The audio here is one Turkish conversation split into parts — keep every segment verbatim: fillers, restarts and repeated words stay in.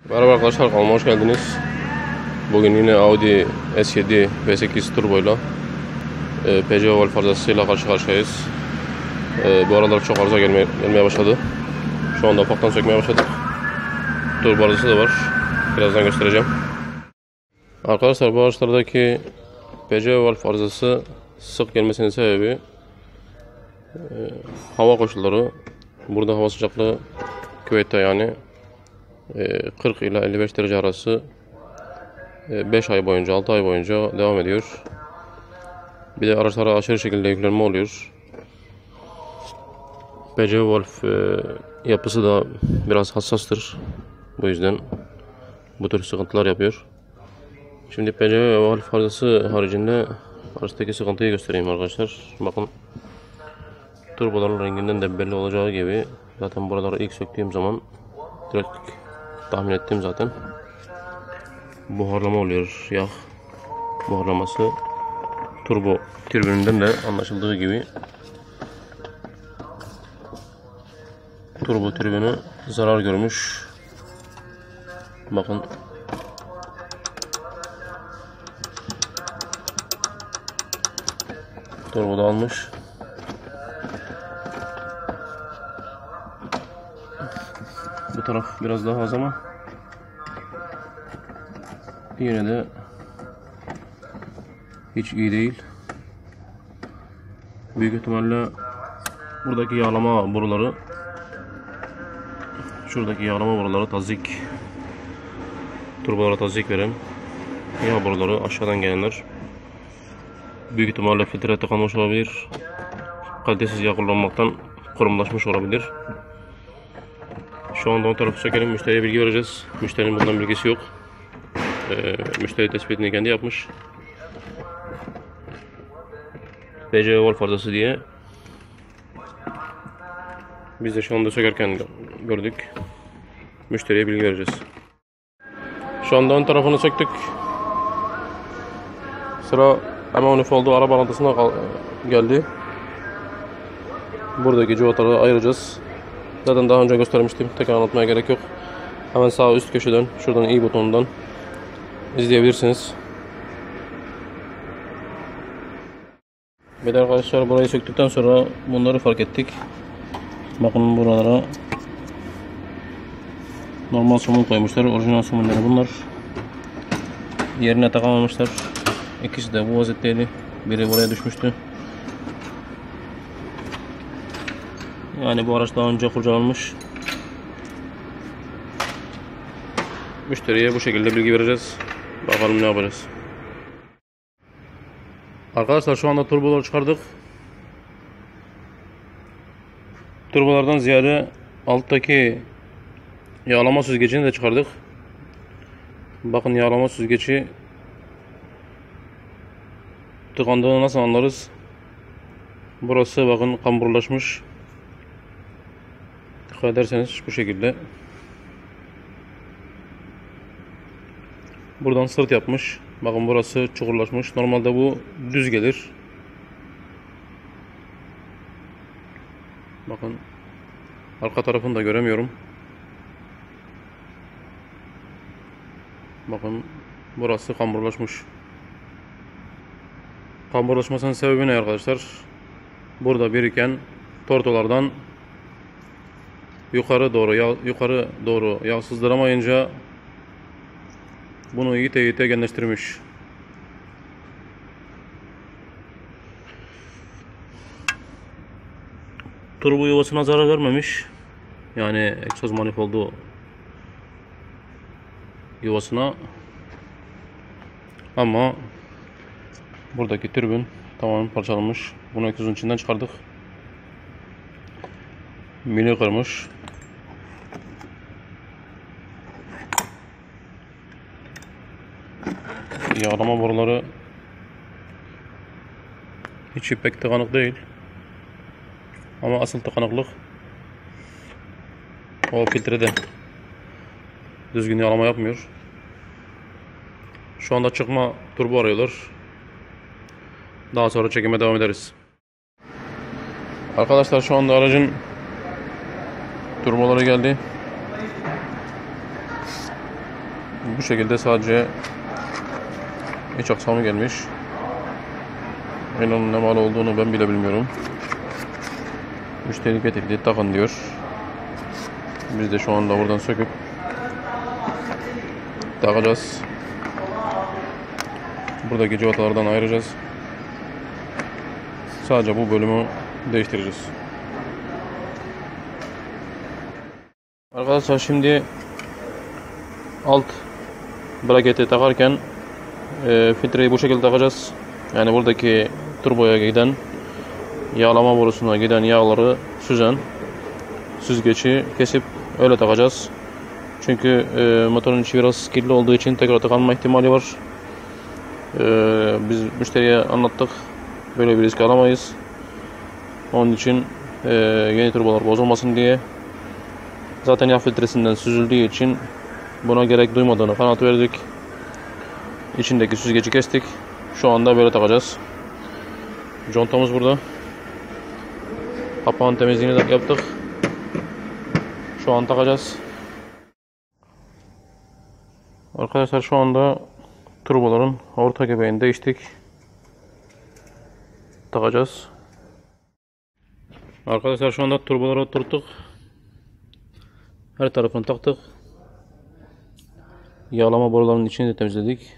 Merhaba arkadaşlar, kanalıma hoş geldiniz. Bugün yine Audi S yedi V sekiz turbo ile Peugeot Wolf arızasıyla karşı karşıyayız. E, bu aralar çok arıza gelmeye, gelmeye başladı. Şu anda ufaktan sökmeye başladık. Turbo arızası da var. Birazdan göstereceğim. Arkadaşlar, bu araçlardaki Peugeot Wolf arızası sık gelmesinin sebebi e, hava koşulları. Burada hava sıcaklığı küvette yani kırk ila elli beş derece arası beş ay boyunca, altı ay boyunca devam ediyor. Bir de araçlara aşırı şekilde yüklenme oluyor. Peugeot Wolf yapısı da biraz hassastır. Bu yüzden bu tür sıkıntılar yapıyor. Şimdi Peugeot Wolf arızası haricinde araçtaki sıkıntıyı göstereyim arkadaşlar. Bakın, turboların renginden de belli olacağı gibi zaten buraları ilk söktüğüm zaman direkt tahmin ettim zaten. Buharlama oluyor, yağ buharlaması. Turbo türbininden de anlaşıldığı gibi turbo türbini zarar görmüş. Bakın, turbo da almış. Bu taraf biraz daha az ama yine de hiç iyi değil. Büyük ihtimalle buradaki yağlama boruları, şuradaki yağlama boruları tazik, turbolara tazik veren yağ boruları, aşağıdan gelenler. Büyük ihtimalle filtre tıkanmış olabilir. Kalitesiz yağ kullanmaktan kurumlaşmış olabilir. Şu anda o tarafı sökelim, müşteriye bilgi vereceğiz. Müşterinin bundan bilgisi yok. Ee, müşteri tespitini kendi yapmış. Peugeot Wolf arızası diye. Biz de şu anda sökerken gördük. Müşteriye bilgi vereceğiz. Şu anda ön tarafını söktük. Sıra hemen manifoldu ara bağlantısına geldi. Buradaki cıvataları ayıracağız. Zaten daha önce göstermiştim. Tekrar anlatmaya gerek yok. Hemen sağ üst köşeden, şuradan i butonundan izleyebilirsiniz. Bir de arkadaşlar, burayı söktükten sonra bunları fark ettik. Bakın, buralara normal somun koymuşlar. Orijinal somunları bunlar. Yerine takamamışlar. İkisi de bu vaziyetteydi. Biri buraya düşmüştü. Yani bu araç daha önce kurcalanmış. Müşteriye bu şekilde bilgi vereceğiz. Bakalım ne yapacağız. Arkadaşlar, şu anda turboları çıkardık. Turbolardan ziyade alttaki yağlama süzgecini de çıkardık. Bakın, yağlama süzgeci tıkandığını nasıl anlarız? Burası bakın kamburlaşmış. Dikkat ederseniz bu şekilde. Buradan sırt yapmış. Bakın, burası çukurlaşmış. Normalde bu düz gelir. Bakın, arka tarafını da göremiyorum. Bakın, burası kamburlaşmış. Kamburlaşmasının sebebi ne arkadaşlar? Burada biriken tortolardan yukarı doğru yağ, yukarı doğru yağ sızdıramayınca bunu ite ite genleştirmiş. Turbo yuvasına zarar vermemiş. Yani egzoz manifoldu yuvasına. Ama buradaki türbün tamamen parçalanmış. Bunu egzozun içinden çıkardık. Mili kırmış. Yağlama boruları içi pek tıkanık değil. Ama asıl tıkanıklık o filtrede. Düzgün yağlama yapmıyor. Şu anda çıkma turbo arıyorlar. Daha sonra çekime devam ederiz. Arkadaşlar, şu anda aracın turboları geldi. Bu şekilde sadece iç aksamı gelmiş. İnanın ne mal olduğunu ben bile bilmiyorum. Müşteri getirdi, takın diyor. Biz de şu anda buradan söküp takacağız. Buradaki cıvatalardan ayıracağız. Sadece bu bölümü değiştireceğiz. Arkadaşlar şimdi alt braketi takarken e, filtreyi bu şekilde takacağız. Yani buradaki turboya giden, yağlama borusuna giden yağları süzen süzgeci kesip öyle takacağız. Çünkü e, motorun içi biraz kirli olduğu için tekrar tıkanma ihtimali var. E, biz müşteriye anlattık. Böyle bir risk alamayız. Onun için e, yeni turbolar bozulmasın diye. Zaten yağ filtresinden süzüldüğü için buna gerek duymadığını kanıt verdik. İçindeki süzgeci kestik. Şu anda böyle takacağız. Contamız burada. Kapağın temizliğini de yaptık. Şu an takacağız. Arkadaşlar şu anda turboların orta göbeğini değiştik. Takacağız. Arkadaşlar şu anda turboları oturttuk. Her tarafını taktık. Yağlama borularının içini de temizledik.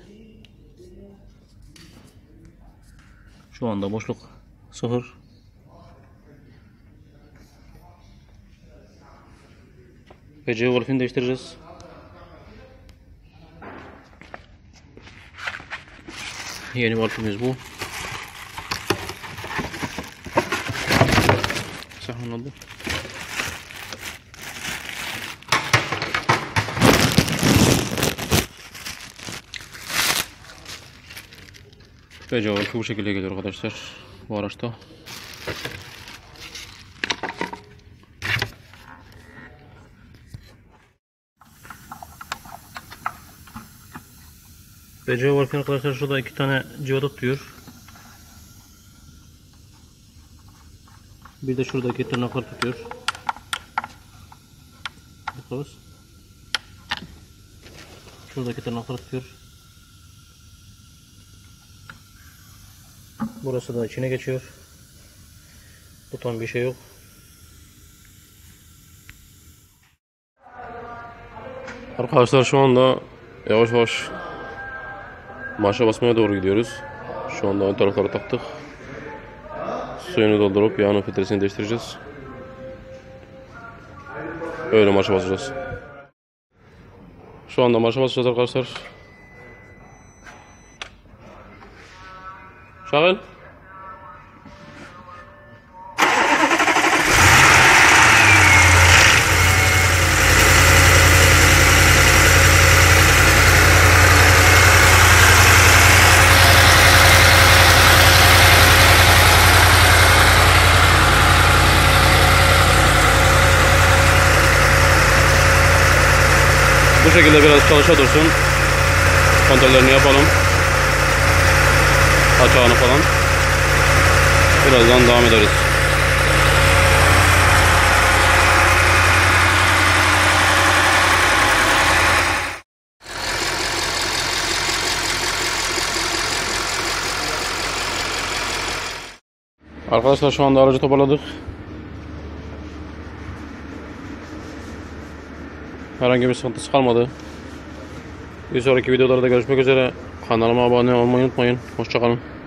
Şu anda boşluk sıfır. P C valfini değiştireceğiz. Yeni valfimiz bu. Sahlandı. P C valfi bu şekilde geliyor arkadaşlar bu araçta. P C valfi arkadaşlar şurada iki tane civata tutuyor. Bir de şuradaki tırnaklar tutuyor. Bakıyoruz. Şuradaki tırnaklar tutuyor. Burası da içine geçiyor. Buton bir şey yok. Arkadaşlar şu anda yavaş yavaş marşa basmaya doğru gidiyoruz. Şu anda ön tarafları taktık. Suyunu doldurup yağının filtresini değiştireceğiz. Öyle marşa basacağız. Şu anda marşa basacağız arkadaşlar. Şahel. Bu şekilde biraz çalışa dursun. Kontrollerini yapalım. Açağını falan. Birazdan devam ederiz. Arkadaşlar şu anda aracı toparladık. Herhangi bir sıkıntısı kalmadı. Bir sonraki videolarda görüşmek üzere. Kanalıma abone olmayı unutmayın. Hoşça kalın.